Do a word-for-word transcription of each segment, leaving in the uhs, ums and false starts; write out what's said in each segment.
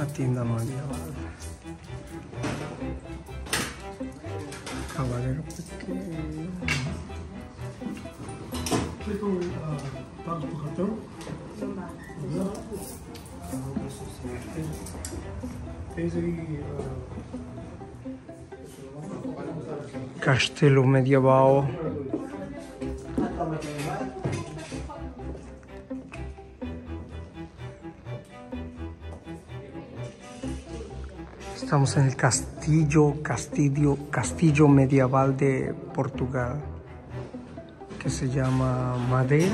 tienda medieval. Caballero pequeño. Castello medieval. Estamos en el castillo, castillo, castillo medieval de Portugal, que se llama Madeira.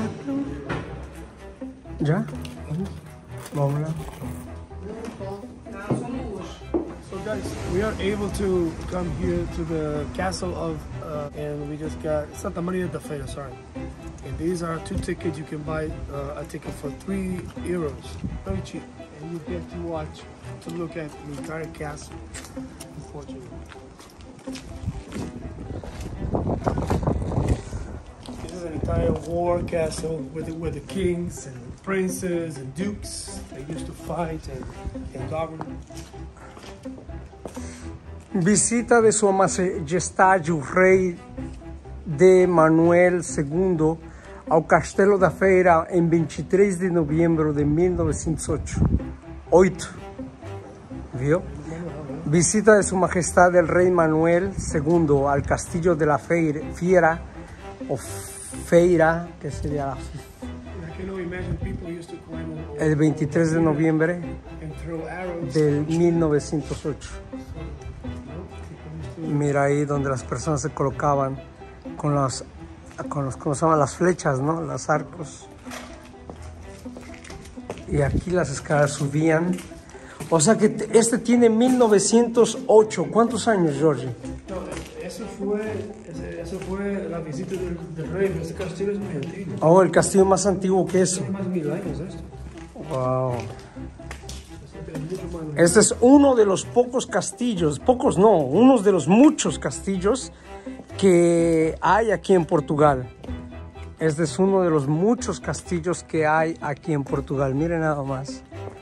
¿Ya? Vamos lá. So guys, we are able to come here to the castle of, uh, and we just got Santa Maria da Feira, sorry. And these are two tickets. You can buy uh, a ticket for three euros, very cheap, and you get to watch, to look at the entire castle in Portugal. This is an entire war castle with the, with the kings and princes and dukes they used to fight and, and govern. Visita de Sua Majestade o Rei de Manuel segundo ao Castelo da Feira em vinte e três de novembro de mil novecentos e oito. Viu? Visita de Sua Majestade el Rei Manuel segundo al Castillo de la Feira, Fiera o Feira, que sería la el veintitrés de noviembre del mil novecientos ocho. Mira ahí donde las personas se colocaban con las, con los, ¿cómo se llaman? Las flechas, ¿no? Los arcos. Y aquí las escaleras subían. O sea que este tiene mil novecientos ocho. ¿Cuántos años, Jorge? No, eso fue, ese, eso fue la visita del, del rey. Este castillo es muy antiguo. Oh, el castillo más antiguo que eso. Tiene más de mil años esto. Wow. Este es uno de los pocos castillos, pocos no, uno de los muchos castillos que hay aquí en Portugal. Este es uno de los muchos castillos que hay aquí en Portugal. Miren nada más.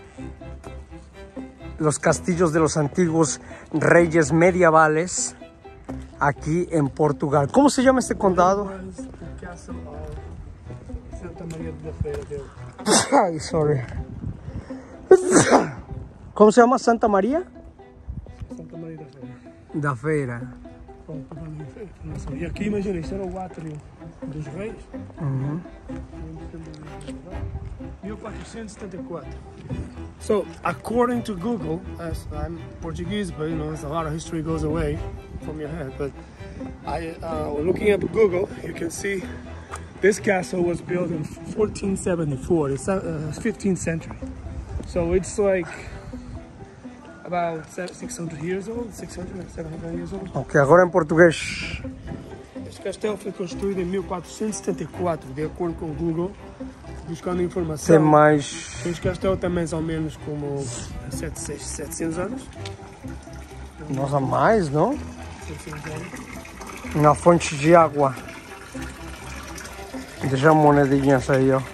Los castillos de los antiguos reyes medievales aquí en Portugal. ¿Cómo se llama este condado? Santa Maria da Feira. Ay, sorry. ¿Cómo se llama? ¿Santa María? Santa Maria da Feira. Da Feira. E aqui, imagina, isto era o átrio dos reis. Uhum. mil quatrocentos e setenta e quatro. So, according to Google, as I'm Portuguese, but you know, there's a lot of history goes away from your head. But I, uh, looking at Google, you can see this castle was built in fourteen seventy-four. It's uh, fifteenth century. So it's like about six hundred years old, six hundred, seven hundred years old. Ok, agora em português. Este castelo foi construído em mil quatrocentos e setenta e quatro, de acordo com o Google, buscando informação. Tem mais... Este castelo tem mais ou menos como setecentos anos. Nossa, mais, não? setecentos anos. Uma fonte de água. Deixa monedinhas aí, ó.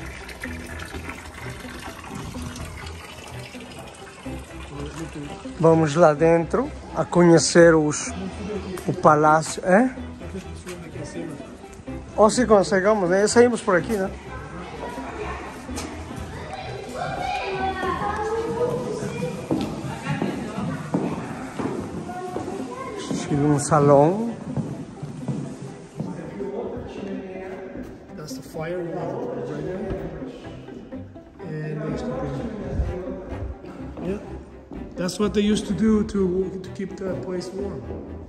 Vamos lá dentro a conhecer os, o palácio, é? Ou se conseguimos, né? Saímos por aqui, né? Um salão. That's the fire right there. And they used to bring, yeah. That's what they used to do to to keep the place warm.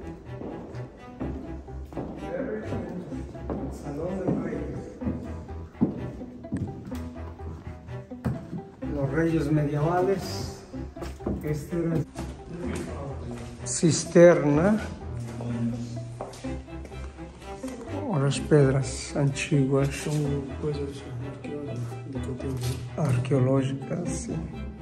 Los reyes medievales. Este era cisterna. Las pedras antiguas. São coisas arqueológicas, sim.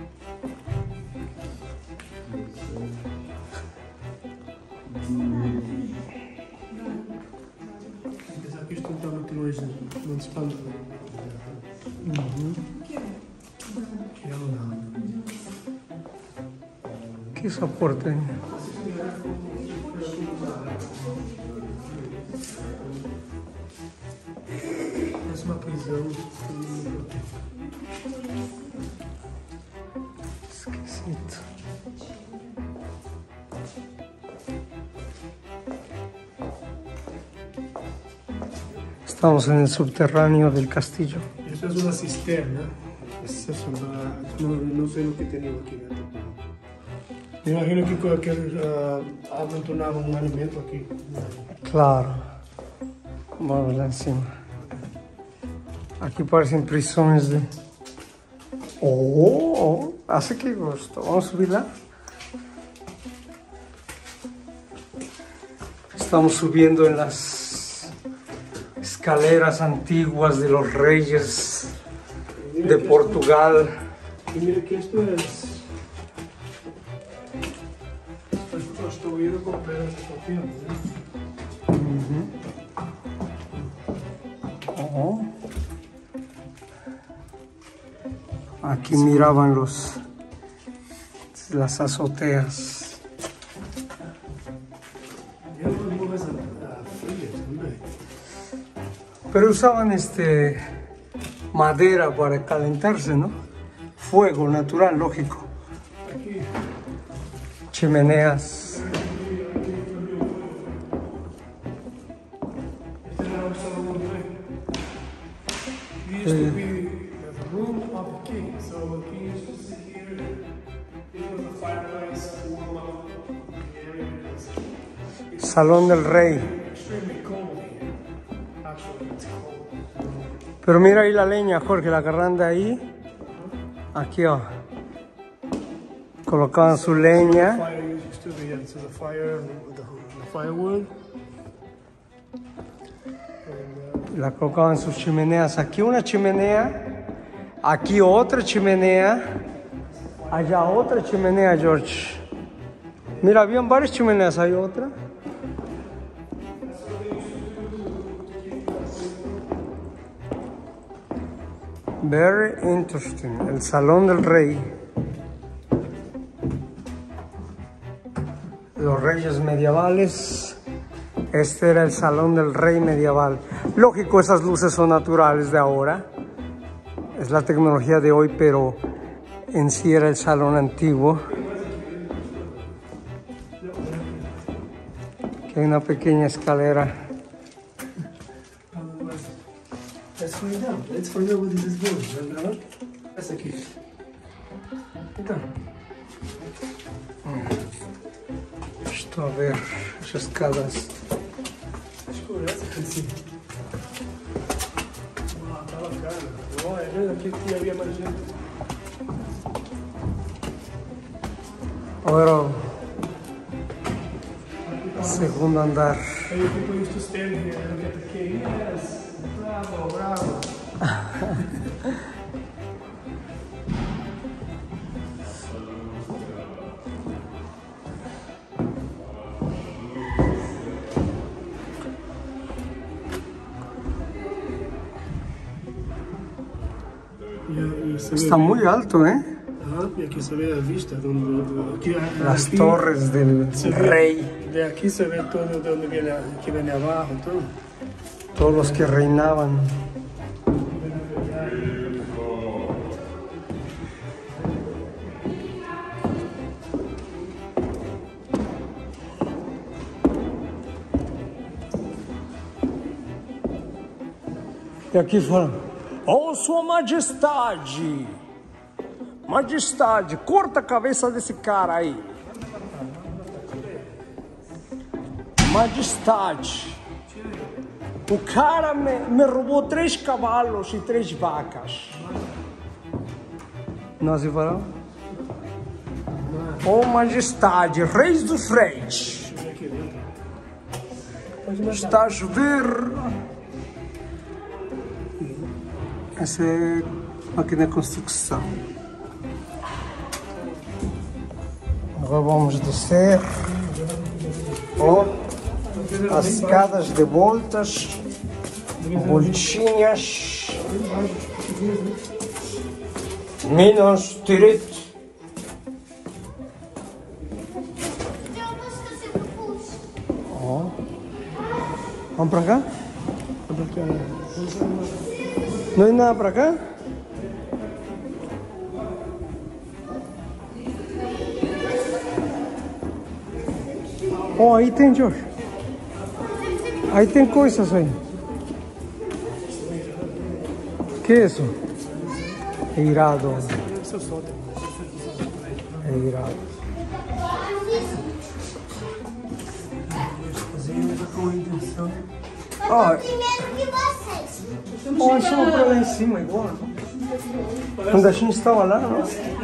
Apesar que isto não está muito longe, não se espanta. Uhum. Que é o Que soporte. Parece uma prisão. Esquisito. Estamos en el subterráneo del castillo. Essa é uma cisterna. Essa é uma... Não, não sei o que tem aqui dentro. Me imagino que qualquer uh, amontonava um alimento aqui. Claro. Vamos lá encima. Aquí parecen prisiones de... Oh, hace que gusto. Vamos a subirla. Estamos subiendo en las escaleras antiguas de los reyes de Portugal. Y mira que esto es... Esto es construido con pedras de confianza, ¿no? Uh-huh. Oh. Aquí miraban los las azoteas. Pero usaban este madera para calentarse, ¿no? Fuego natural, lógico. Chimeneas. Eh, Salón del Rey. Pero mira ahí la leña, Jorge, la agarran de ahí. Aquí, oh. Colocaban su leña. La colocaban en sus chimeneas. Aquí una chimenea. Aquí otra chimenea. Allá otra chimenea, George. Mira, habían varias chimeneas. Hay otra. Very interesting. El Salón del Rey. Los reyes medievales. Este era el Salón del Rey medieval. Lógico, esas luces son naturales de ahora. Es la tecnología de hoy, pero en sí era el salón antiguo. Aquí hay una pequeña escalera. Let's find out. Let's find out what this is going. ¿Verdad? Hasta aquí. Então. Estou a ver as escadas. Escurece aqui em cima. Ah, tá bacana. Olha, é vendo aqui que havia mais gente. Agora o segundo andar. Aí eu people used to stand here and get the king. Yes. Bravo, bravo. Está muy alto, ¿eh? Ah, y aquí se ve la vista. Donde, aquí, Las aquí, torres del rey. Ve, de aquí se ve todo de donde viene, aquí viene abajo, todo. Todos los que reinaban. E aqui fala: "Oh, Sua Majestade! Majestade, corta a cabeça desse cara aí! Majestade! O cara me, me roubou três cavalos e três vacas." Nós falamos: "Oh, Majestade, Reis dos Reis! Está a chover." Essa é máquina de construção. Agora vamos descer. Oh, as escadas de voltas, bolchinhas, Minas Tirith. ¿Vamos para acá? Porque, ¿No hay nada para acá? Oh, ahí tem, George. Ahí tem coisas aí. ¿Qué es eso? É irado. Isso é o sótão. É irado. Ó, Primeiro que vocês. oh, isso é pra lá em cima igual. Quando a gente estava lá, não?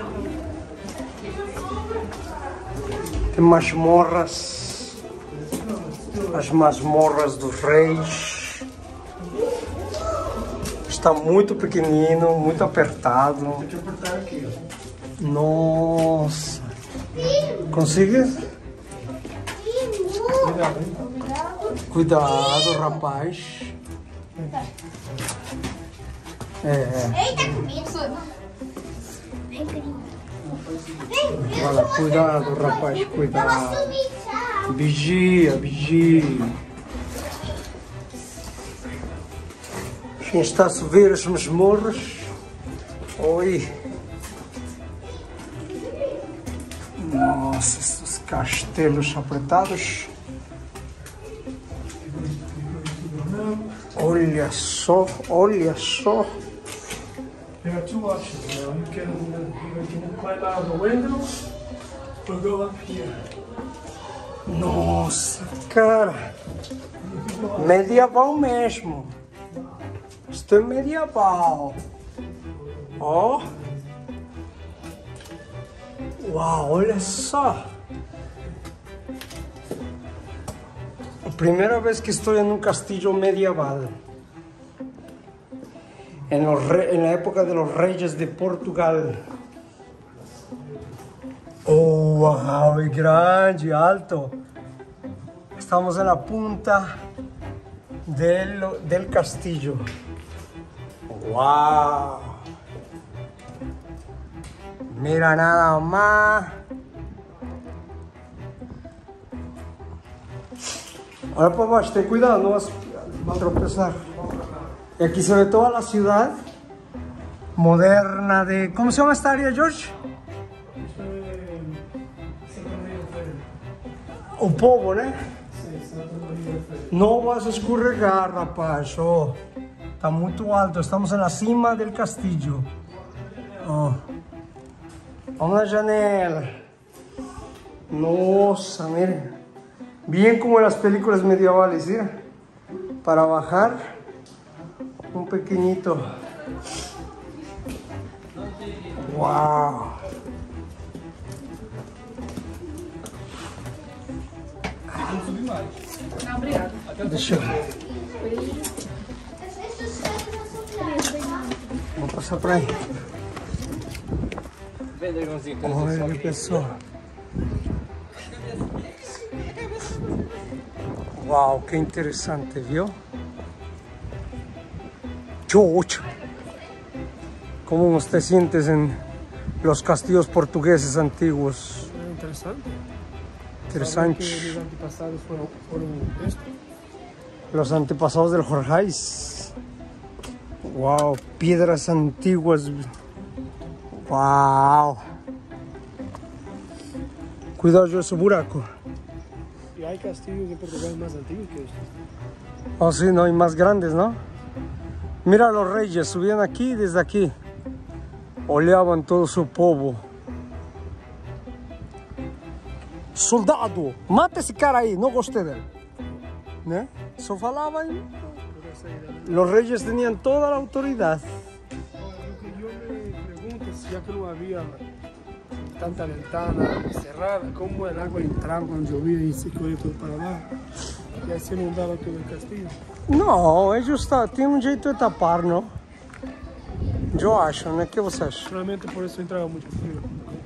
Tem masmorras. As masmorras dos reis. Está muito pequenino, muito apertado. Nossa. Consegues? Cuidado, rapaz. É, é. Eita, comigo. Vem, querido. Vem, Olha, cuidado, rapaz, eu vou cuidado. subir, tchau. Vigia, vigia. A gente está a subir as masmorras. Oi. Nossa, esses castelos apertados. Olha só, olha só. There are two options now. You can, you can climb out of the window or go up here. Nossa, cara. Medieval mesmo. Isto é medieval. Ó. Uau, olha só. A primeira vez que estou em um castillo medieval. En, los re, en la época de los reyes de Portugal. Oh, wow, é grande, alto. Estamos en la punta del, del castillo. Wow. Mira nada más. Olha para baixo, ten cuidado, no vas a tropezar. Y aquí se ve toda la ciudad moderna de... ¿Cómo se llama esta área, George? O povo, né? Não vas a escorregar, rapaz. Oh, está muito alto. Estamos na cima do castillo. Oh. Vamos na janela. Nossa, miren. Bien como en las películas medievales, ¿sí? Para bajar. Un pequeñito. Wow. Não, obrigada. Deixa eu ver. Vamos passar por aí. Olha, pessoal. Uau, que interessante, viu? George, ¿cómo te sientes en los castillos portugueses antiguos? É interessante. Interessante. Que os antepassados foram, foram esto. Los antepasados del Jorgeis. Wow, piedras antiguas. Wow. Cuidado de ese buraco. E há castillos em Portugal mais antigos que estes. Oh, sí, no, hay más grandes, ¿no? Mira, los reyes subían aquí y desde aquí olhaban todo su povo. Soldado, mata esse cara aí, não gostei dele. Né? Só falavam. Los reyes tenían toda la autoridad. Lo que yo me pregunto es, ya que no había tanta ventana cerrada, ¿cómo el agua entraba cuando llovía y se corría todo para abajo? Y así inundaba todo el castillo. Não, é justo, tem um jeito de tapar, não? Eu acho, né? O que você acha? Realmente por eso entraba mucho frío.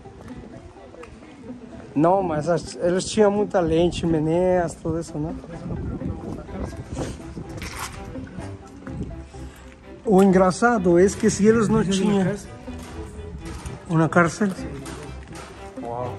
Não, mas as, eles tinham muita lente, chimeneias, tudo isso, né? O engraçado é que se eles não tinham uma cárcel. Uau.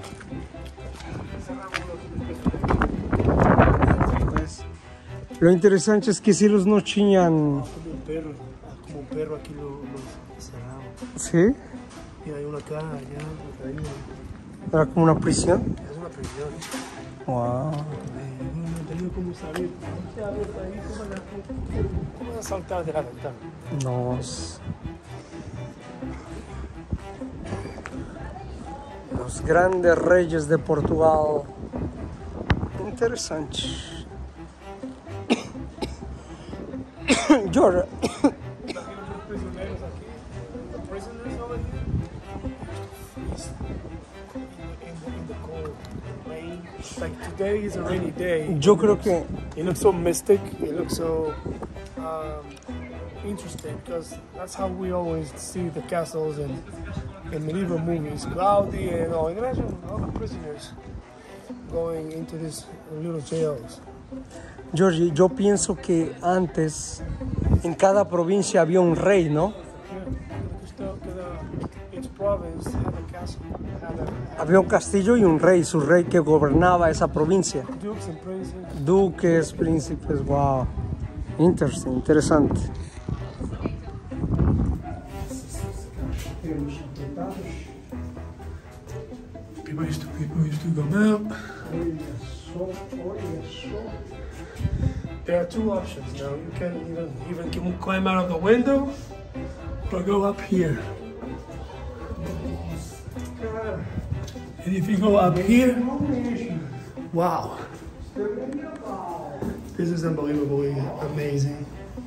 Lo interesante es que si los no chiñan. Como un perro, como un perro aquí lo, lo cerramos. ¿Sí? Y hay una cara allá, otra ahí. Era como una prisión. Es una prisión. Wow. Eh, no he tenido cómo salir. Ya, a ver, ahí, ¿cómo van a- cómo van a saltar de la ventana? No. Los grandes reyes de Portugal. Interesante. George. Prisioneros aquí. The prisoners over here. Freeze in the, in the cold rain. Like today is a rainy day. Yo creo que It looks so mystic. It looks so um, interesting because that's how we always see the castles in, in medieval movies. Cloudy and all. Imagine all the prisoners going into these little jails. Georgie, yo pienso que antes en cada provincia había un rey, ¿no? Yeah, just the, the, each province had a castle, had a, Había un castillo y un rey, su rey que gobernaba esa provincia. dukes and princes. Duques, príncipes, wow. Interesting, interesante. People used to people used to come out. There are two options now. You can even even can climb out of the window or go up here. And if you go up here, wow. This is unbelievably amazing.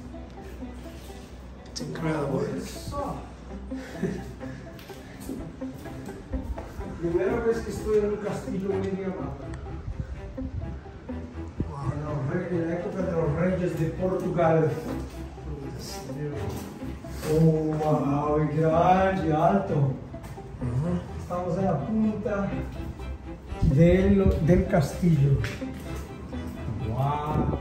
It's incredible. Primera vez que estoy en un castillo medieval. En la época de los reyes de Portugal. Oh, wow, grande, alto. Estamos en la punta del, del castillo. Wow.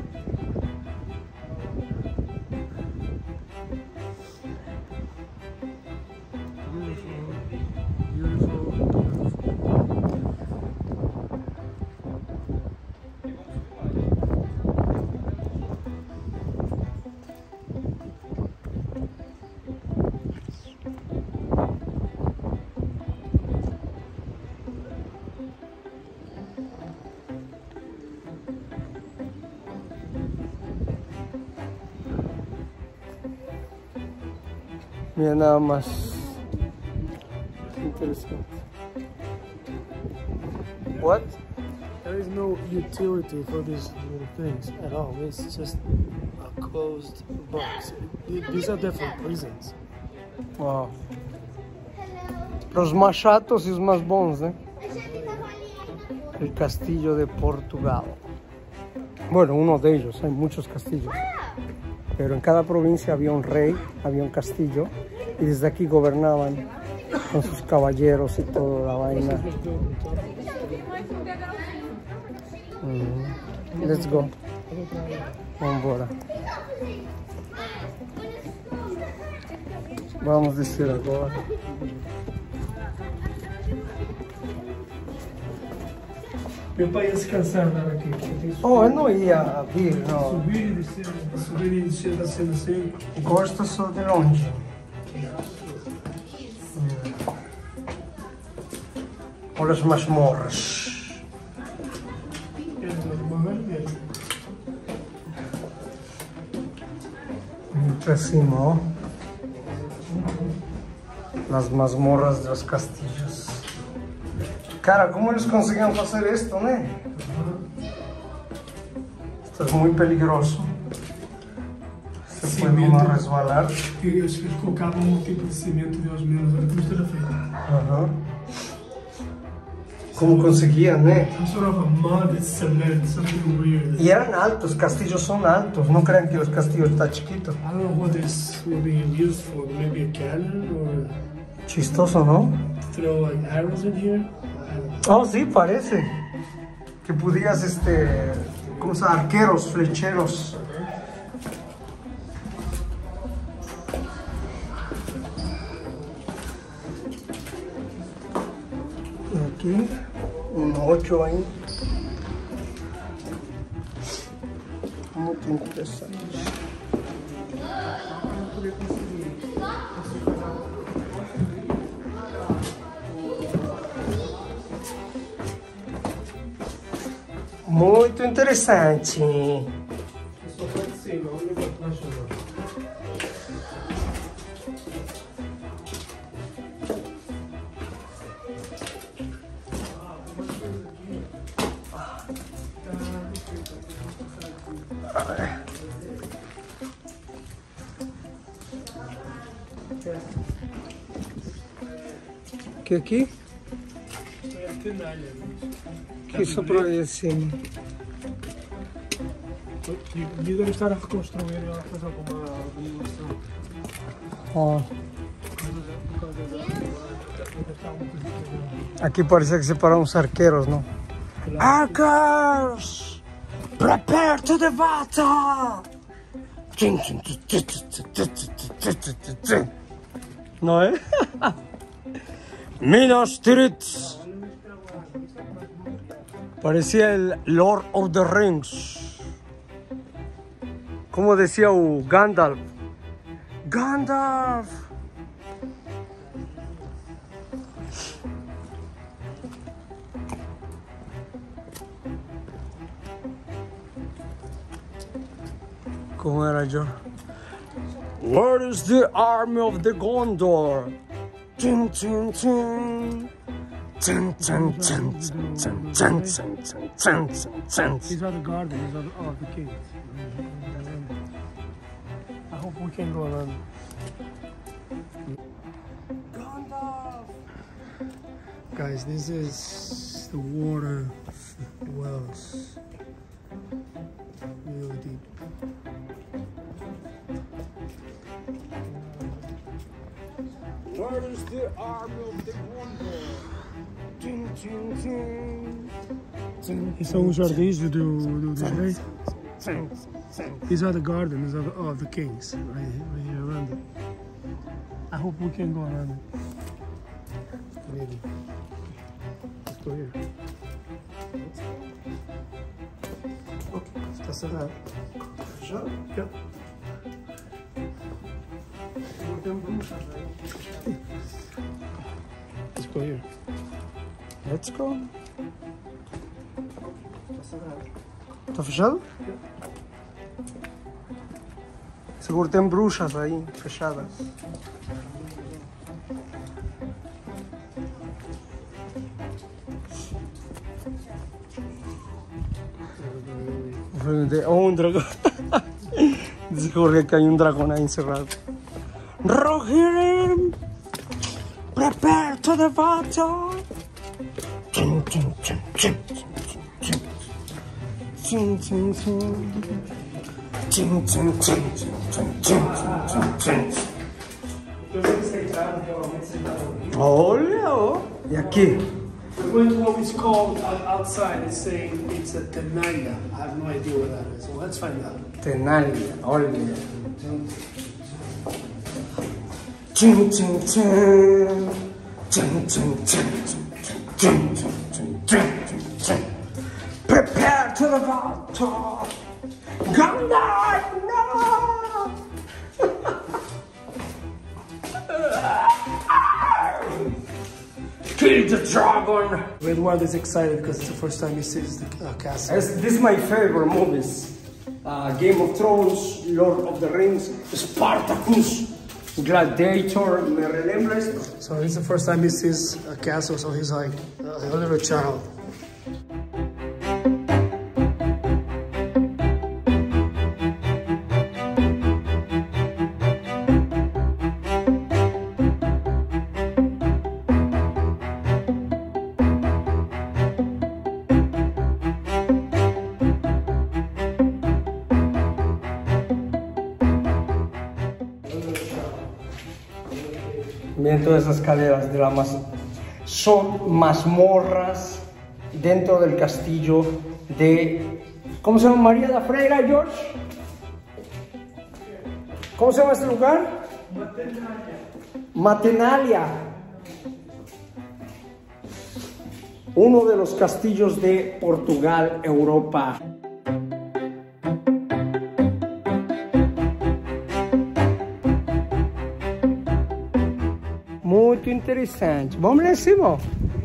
Mira nada más. Interesante. What? There is no utility for these little things at all. It's just a closed box. These are different prisons. Wow. Los más chatos y los más bons, ¿eh? El castillo de Portugal. Bueno, uno de ellos, hay muchos castillos. Pero en cada provincia había un rey, había un castillo, y desde aquí gobernaban con sus caballeros y toda la vaina. Mm. Let's go. Vamos embora. Vamos descer agora. Meu pai ia se cansar de andar aqui. Oh, eu não ia vir, não. Subir e descer, subir e descer, está sendo assim. Gosto só de longe. Olha as masmorras. Para cima, ó. Las masmorras de los castillos. Cara, ¿cómo eles conseguían hacer esto, né? Esto es muy peligroso. Se puede uno resbalar. Eles colocavam um tipo de cimento de aos menos, olha como isto era feito. Ajá. ¿Cómo conseguían, né? Some sort of a mud cement, something weird. Y eran altos, castillos son altos. No crean que los castillos están chiquitos. I don't know what this will be used for. Maybe a cannon or Chistoso, ¿no? throw like arrows in here. Oh, sí, parece. Que podías, este, ¿cómo se llama? Arqueros, flecheros. Aquí, un ocho ahí. Como muito interessante. Muito interessante. Que aqui? É a tenalha. Aqui só para aí acima. E devem estar a reconstruir e a fazer alguma demolição. Ó. Aqui parece que separaram uns arqueiros, não? Archers! Prepare to the battle! Não é? Minas Tirith! Parecía el Lord of the Rings. Como decía o Gandalf. Gandalf! Como era yo? Where is the army of the Gondor? Tin, tin, tin. Tin, tin, tin, tin, tin, tin, tin, tin, tin, tin. These are the gardens of, of the kings. I hope we can go around. Gandalf! Guys, this is the water wells. Really deep. Where is the army of the Gondor? Tin, tin, tin. Tin, E são os jardins do, do, do rei. tin, tin. These are the gardens of, of the kings, right, right here around it. I hope we can go around it. Maybe. Let's go here. Okay, está cerrado. Fechado? Yep. Let's go here. Let's go. Está fechado? Seguro tem bruxas aí, fechadas. Oh, um dragão. Descobri que hay um dragão aí encerrado. Rohirrim! Prepare to the battle! Tchum, tchum, tchum, tchum, tchum, tchum, tchum, tchum. Tchum, tchum, tchum, tchum, tchum, tchum, tchum. Olha, ó. E aqui? We went to what is called uh, outside, it's saying it's a tenaya. I have no idea what that is. Well, let's find out. Tenalia, olha. Tchum, tchum, tchum. Tchum, tchum, tchum, tchum, tchum, tchum, tchum, tchum. Prepare to the battle! Gandalf, no! Kill the dragon! Edward is excited because it's the first time he sees the uh, castle. This is my favorite movies. Uh, Game of Thrones, Lord of the Rings, Spartacus, Gladiator, me relembra esto. So it's the first time he sees a castle, so he's like uh, a little child. Miren todas esas escaleras de la mas son mazmorras dentro del castillo de... ¿Cómo se llama? María da Freira, George. ¿Cómo se llama este lugar? Matenalia. Matenalia. Uno de los castillos de Portugal, Europa. Muito interessante. Vamos lá em cima.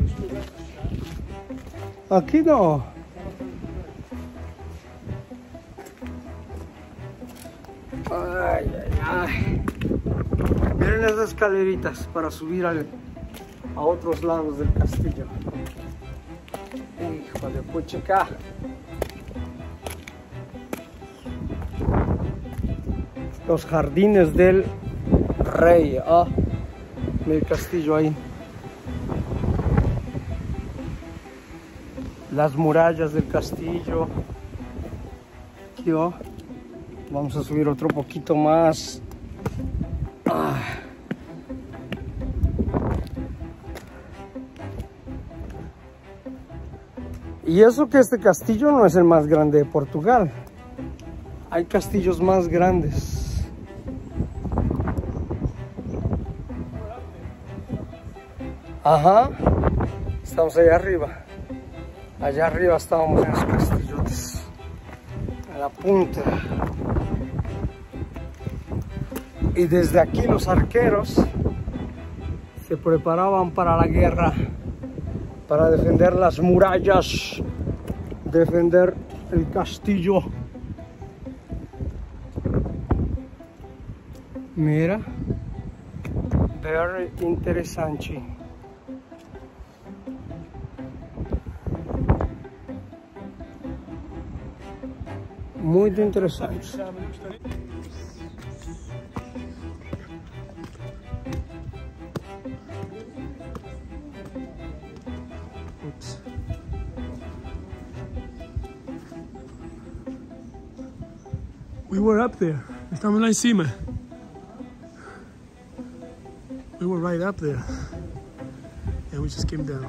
Aqui não. Ay, ay, ay. Miren esas escaleritas para subir al, a otros lados del castillo. Hijo de puchica. Los jardines del rey. Ah, el castillo ahí. Las murallas del castillo. Aquí va. Vamos a subir otro poquito más. Ah. Y eso que este castillo no es el más grande de Portugal. Hay castillos más grandes. Ajá. Estamos allá arriba. Allá arriba estábamos en los castillotes. A la punta. Y desde aquí los arqueros se preparaban para la guerra, para defender las murallas, defender el castillo. Mira, very interesante. Muy interesante. Oops. We were up there. Estamos lá em cima. We were right up there. And we just came down.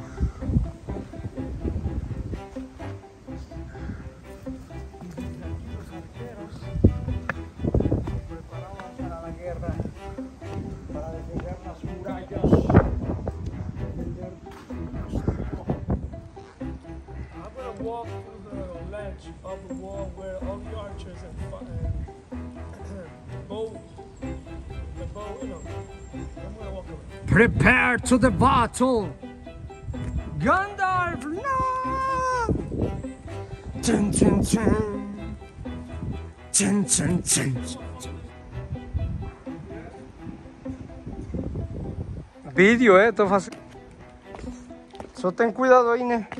Walk through the ledge of the wall where all the archers and, and bow, the bow, you know. I'm gonna walk around. Prepare to the battle! Gandalf, no! Chin, chin, chin. Chin, chin, chin. Vídeo, eh, tô fazendo. Só tem cuidado aí, né?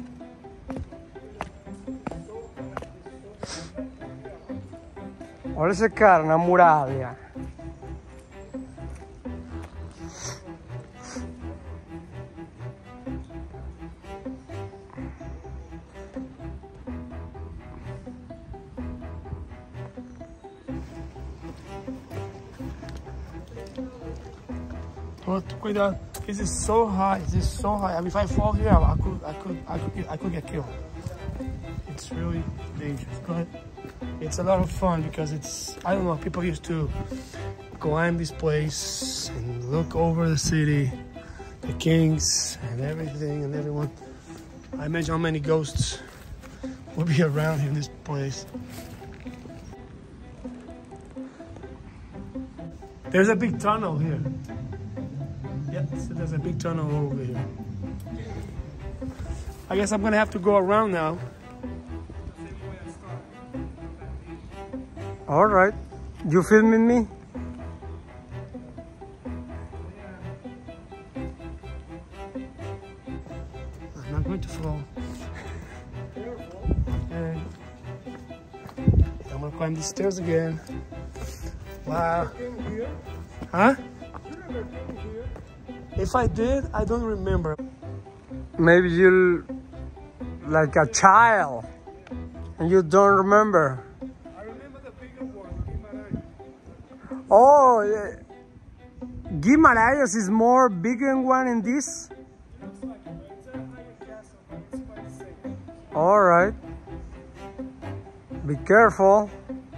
Olha esse cara na muralha. Oh, cuidado. This is so high. This is so high. I mean, if I fall here, I could, I could, I could, I could get killed. It's really dangerous. Go ahead. It's a lot of fun because it's, I don't know, people used to climb this place and look over the city, the kings and everything and everyone. I imagine how many ghosts will be around in this place. There's a big tunnel here. Yep, so there's a big tunnel over here. I guess I'm gonna have to go around now. All right. You filming me? I'm not going to fall. Okay. I'm gonna climb the stairs again. Wow. Huh? If I did, I don't remember. Maybe you like a child and you don't remember. Oh, yeah. Guimarães is more bigger one in this? All right. Be careful.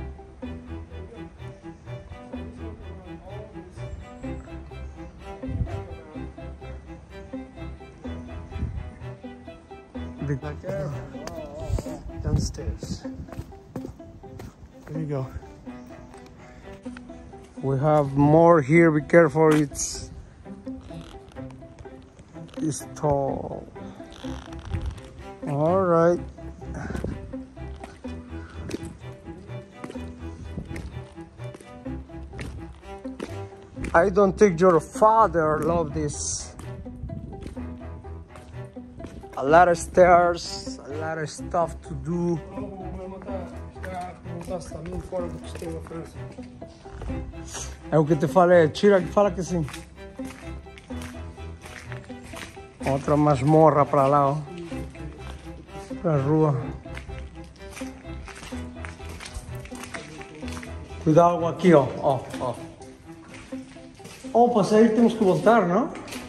Be careful. Downstairs. There you go. We have more here. Be careful. It's is tall. All right. I don't think your father loved this. A lot of stairs, a lot of stuff to do. É o que te falei, tira que fala que sim. Outra masmorra para lá, ó. Pra rua. Cuidado aqui, ó, ó, ó. Oh, para sair temos que voltar, não?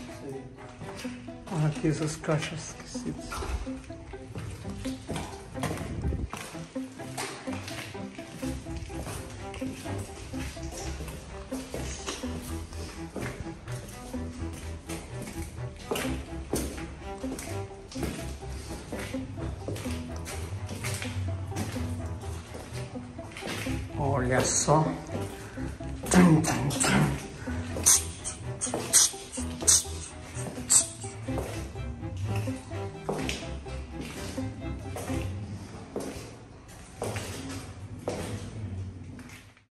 Olha aqui essas caixas esquisitas. Olha só. Tum, tum, tum.